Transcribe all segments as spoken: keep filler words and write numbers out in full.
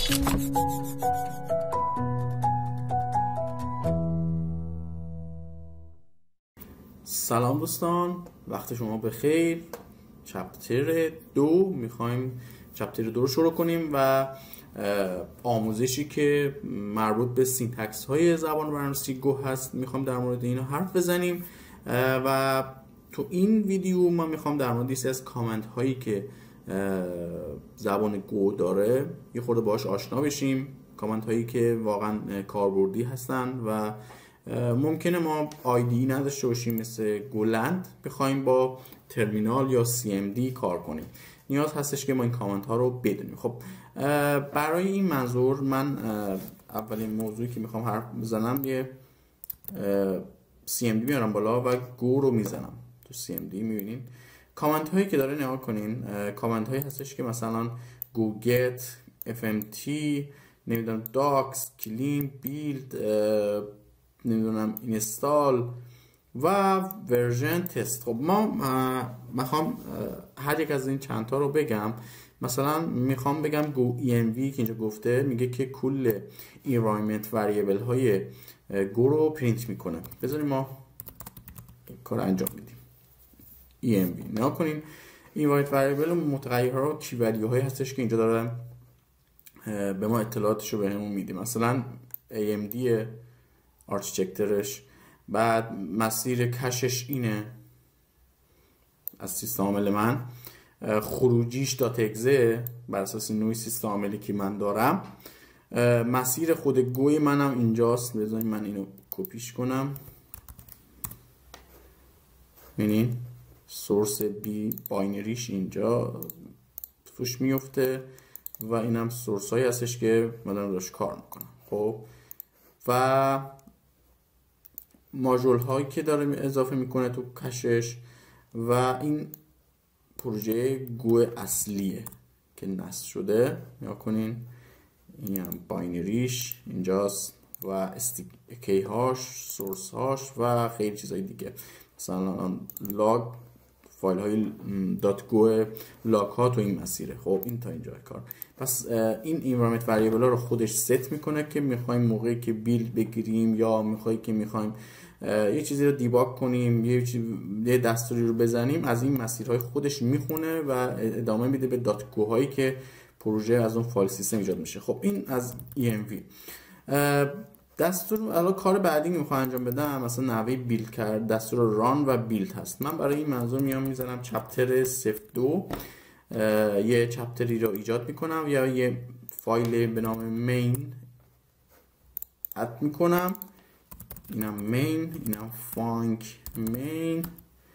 سلام دوستان، وقت شما بخیر. چپتر دو میخوایم چپتر دو رو شروع کنیم و آموزشی که مربوط به سینتکس های زبان برنامه‌نویسی گو هست میخوایم در مورد اینا حرف بزنیم و تو این ویدیو من میخوام در مورد یه از کامنت هایی که زبان گو داره یه خورده باهاش آشنا بشیم. کامنت هایی که واقعا کاربردی هستن و ممکنه ما آیدی نداشته باشیم مثل گولند بخوایم با ترمینال یا سی ام دی کار کنیم. نیاز هستش که ما این کامنت ها رو بدونیم. خب برای این منظور من اولین موضوعی که میخوام حرف بزنم یه سی ام دی میارم بالا و گو رو میزنم تو سی ام دی. میبینین کامنت هایی که داره نگاه کنین، کامنت هایی هستش که مثلا گو گت، اف ام تی، نمیدونم داکس، کلین، بیلد، نمیدونم اینستال و ورژن تست. خب ما میخوام هر یک از این چند تا رو بگم. مثلا میخوام بگم گو ای ام وی که اینجا گفته میگه که کل environment variable های گو رو پرینت میکنه. بذاریم ما این کار انجام بدیم. ای ام وی نگاه کنین environment variable متغیرها رو کی ولیو هایی هستش که اینجا داره به ما اطلاعاتش رو بهمون میده. مثلا ای ام دی آرکیتکتورش، بعد مسیر کشش اینه از سیستم عامل من، خروجیش دات اگزه بر اساس نوع سیستم عاملی که من دارم، مسیر خود گوی منم اینجاست. بذارید من اینو کپیش کنم. ببینین سورس بی باینریش اینجا توش میفته و اینم سورس هایی هستش که من دارم روش کار میکنم. خب و ماژول هایی که داره اضافه میکنه تو کشش و این پروژه گو اصلیه که نصب شده. نگاه کنین این هم باینریش اینجاست و استیکی هاش، سورس هاش و خیلی چیزهای دیگه. مثلا لاگ فایل های دات گو لاگ ها تو این مسیره. خب این تا اینجا کار. پس این environment variable ها رو خودش ست میکنه که میخوایم موقعی که بیلد بگیریم یا میخوایم که میخوایم یه چیزی رو دیباگ کنیم، یه یه دستوری رو بزنیم، از این مسیرهای خودش میخونه و ادامه میده به دات گو هایی که پروژه از اون فایل سیستم ایجاد میشه. خب این از ای ام وی. دستور الان کار بعدی که میخوام انجام بدم مثلا نحوه بیلد کرد، دستور ران و بیلد هست. من برای این منظور میام میذارم چپتر صفر دو یه چپتری رو ایجاد میکنم یا یه فایل به نام مین اد میکنم. اینم مین، اینم فانک مین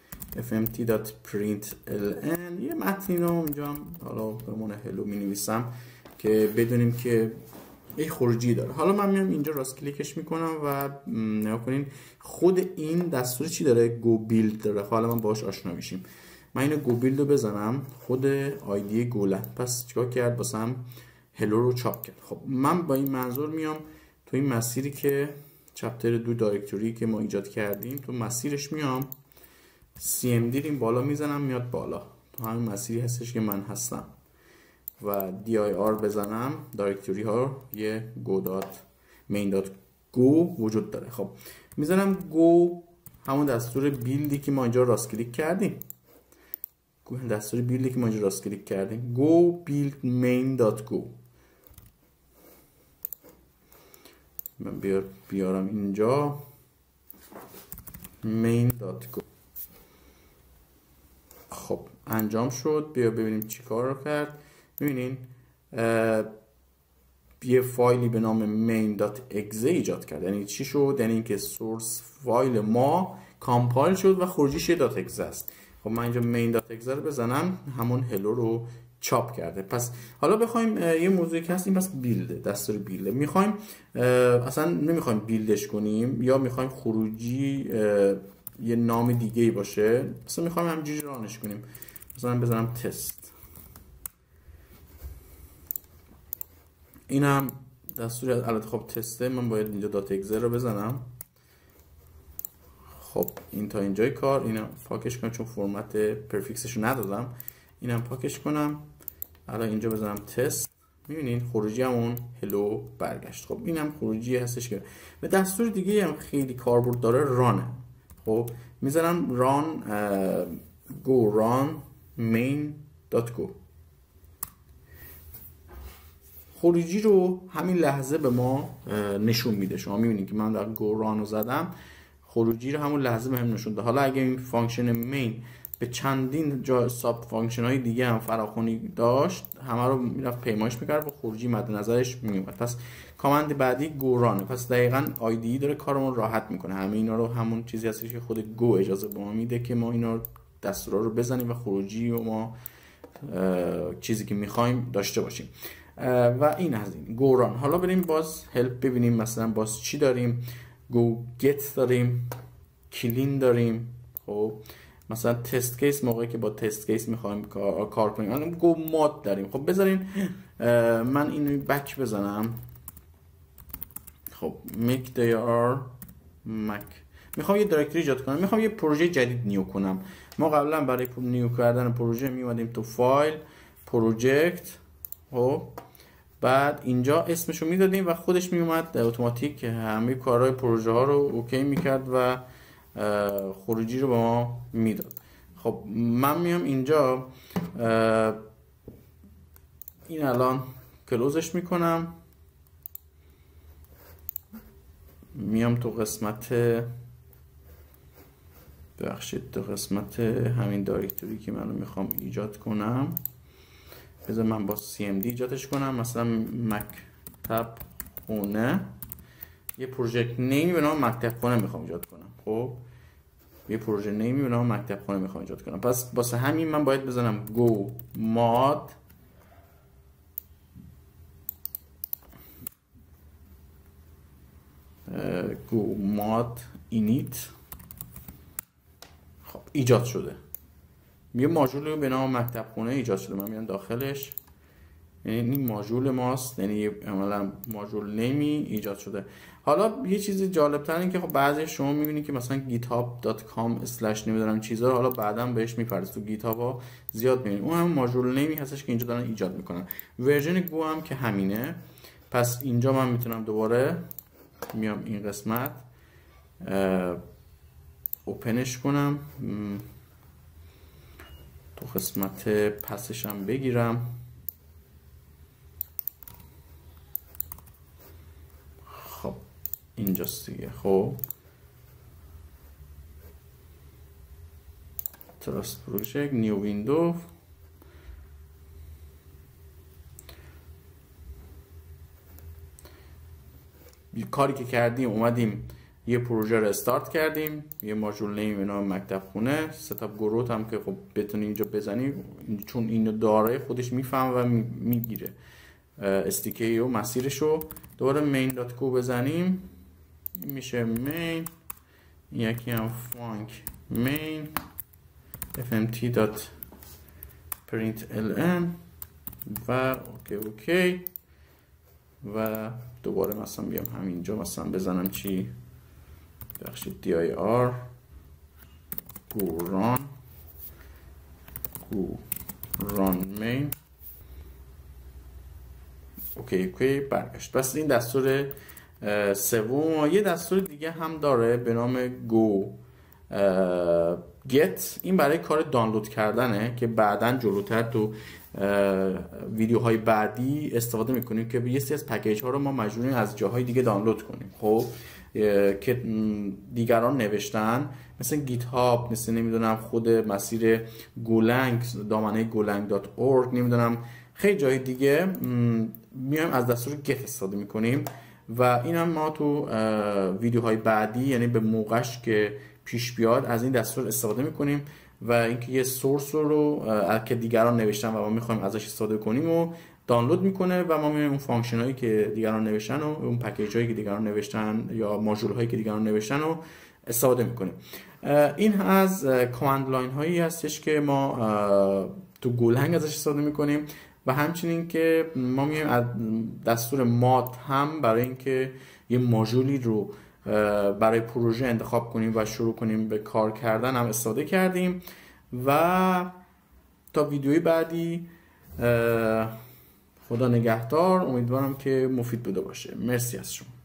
fmt.println. یه متنی رو اونجا حالا بمونه هلو می نویسم که بدونیم که یه خروجی داره. حالا من میام اینجا راست کلیکش میکنم و نگاه کنین خود این دستور چی داره؟ گو بیلد داره. حالا من باهاش آشنا میشیم. من اینو گو بیلد رو بزنم، خود آیدی گولند. پس چیکار کرد؟ واسم هلو رو چاپ کرد. خب من با این منظور میام تو این مسیری که چپتر دو دایرکتوری که ما ایجاد کردیم تو مسیرش میام سی ام دی این بالا میزنم، میاد بالا تو همین مسیری هستش که من هستم و دی آی آر بزنم. دایرکتوری ها یه گو دات مین دات گو وجود داره. خب میزنم گو، همون دستور بیلدی که ما اینجا راست کلیک کردیم، دستور بیلدی که ما اینجا راست کلیک کردیم گو بیلد مین دات گو. من بیار بیارم اینجا main dot go. خب انجام شد. بیا ببینیم چی کار رو کرد. ببینین یه فایلی به نام main.exe ایجاد کرد. یعنی چی شد؟ یعنی اینکه سورس فایل ما کامپایل شد و خروجیش دات اگزه است. خب من اینجا main.exe رو بزنم، همون هلو رو چاپ کرده. پس حالا بخوایم یه موضوعی که هست این پس بیلده، دستور بیلده. میخوایم اصلا نمیخوایم بیلدش کنیم یا میخوایم خروجی یه نام دیگه ای باشه، مثلا میخوایم همینجوری رانش کنیم. مثلا بزنم تست. اینم دستور البته خب تسته. من باید اینجا دات اگزه رو بزنم. خب این تا اینجای کار. اینو پاکش کنم چون فرمت پرفیکسش رو ندادم. اینم پاکش کنم. الان اینجا بزنم تست میبینین خروجی همون هلو برگشت. خب این هم خروجی هستش که به دستور دیگه هم خیلی کاربرد داره، رانه. خب میذارم ران go run main.go. خروجی رو همین لحظه به ما نشون میده. شما میبینید که من در go run رو زدم، خروجی رو همون لحظه بهم نشون داد. حالا اگه این فانکشن مین به چندین جا ساب فانکشن های دیگه هم فراخوانی داشت، همه رو میرفت پیمایش میکرد و خروجی مد نظرش میومد. پس کامند بعدی go run. پس دقیقاً آیدی داره کارمون راحت میکنه. همه اینا رو همون چیزی هستش که خود go اجازه به ما میده که ما اینا دستورا رو بزنیم و خروجی و ما چیزی که میخوایم داشته باشیم. و این از این go run. حالا بریم باز help ببینیم مثلا باز چی داریم. go get داریم، clean داریم. خب مثلا تست کیس موقعی که با تست کیس میخوایم کار کنیم. الان گو ماد داریم. خب بذارین من اینو بک بزنم. خب make dir mac. میخوام یه دایرکتوری ایجاد کنم، میخوام یه پروژه جدید نیو کنم. ما قبلا برای نیو کردن پروژه میومدیم تو فایل پروژکت، خب بعد اینجا اسمشو میدادیم و خودش میومد اتوماتیک همه کارهای پروژه ها رو اوکی میکرد و خروجی رو به ما میداد. خب من میام اینجا این الان کلوزش میکنم، میام تو قسمت ببخشید تو قسمت همین دایرکتوری که من میخوام ایجاد کنم. بذار من با سی ام دی ایجادش کنم. مثلا مکتب خونه، یه پروژه نیمی به نام مکتب خونه میخوام ایجاد کنم. خب یه پروژه نیمی به نام مکتب خونه میخوام ایجاد کنم. پس واسه همین من باید بزنم go mod go mod init. خب ایجاد شده، یه ماژول به نام مکتب خونه ایجاد شده. من میام داخلش، یعنی این ماژول ماست، یعنی عملا ماژول نیمی ایجاد شده. حالا یه چیزی جالب تر این که خب بعضی شما میبینید که مثلا گیت هاب دات کام اسلش نمیدونم چیزا، حالا بعدا بهش میپرسید تو گیت هاب ها زیاد میبینید اون هم ماژول نیمی هستش که اینجا دارن ایجاد میکنن. ورژن گو هم که همینه. پس اینجا من میتونم دوباره میام این قسمت اوپنش کنم، تو قسمت پسش هم بگیرم. خب اینجاست دیگه. خب تراست پروژکت نیو ویندو، کاری که کردیم اومدیم یه پروژه رو استارت کردیم، یه ماژول نیم به نام مکتب خونه. ستاپ گروت هم که خب بتونی اینجا بزنی چون اینو داره خودش میفهم و میگیره استیکی و مسیرشو. دوباره main dot go بزنیم میشه main، یکی هم فانک main fmt.println و اوکی اوکی و دوباره مثلا بیام همینجا مثلا بزنم چی بخشید dir go run go run main اوکی اوکی برگشت. پس این دستور سوم. یه دستور دیگه هم داره به نام go get. این برای کار دانلود کردنه که بعداً جلوتر تو ویدیوهای بعدی استفاده میکنیم که یه سری از پکیج ها رو ما مجبوریم از جاهای دیگه دانلود کنیم. خب که دیگران نوشتن، مثل گیت هاب، مثل نمیدونم خود مسیر گولنگ، دامنه گولنگ دات اورگ، نمیدونم خیلی جای دیگه میایم از دستور get استفاده میکنیم و این هم ما تو ویدیوهای بعدی یعنی به موقعش که پیش بیاد از این دستور استفاده میکنیم و اینکه یه سورس رو که دیگران نوشتن و ما میخوایم ازش استفاده کنیم و دانلود میکنه و ما میایم اون فانکشن هایی که دیگران نوشتن و اون پکیج هایی که دیگران نوشتن یا ماژول هایی که دیگران نوشتن رو استفاده میکنیم. این از کامند لاین هایی هستش که ما تو گولنگ ازش استفاده میکنیم و همچنین که ما میایم از دستور ماد هم برای اینکه یه ماژولی رو برای پروژه انتخاب کنیم و شروع کنیم به کار کردن هم استفاده کردیم. و تا ویدیوی بعدی خدا نگهدار. امیدوارم که مفید بوده باشه. مرسی از شما.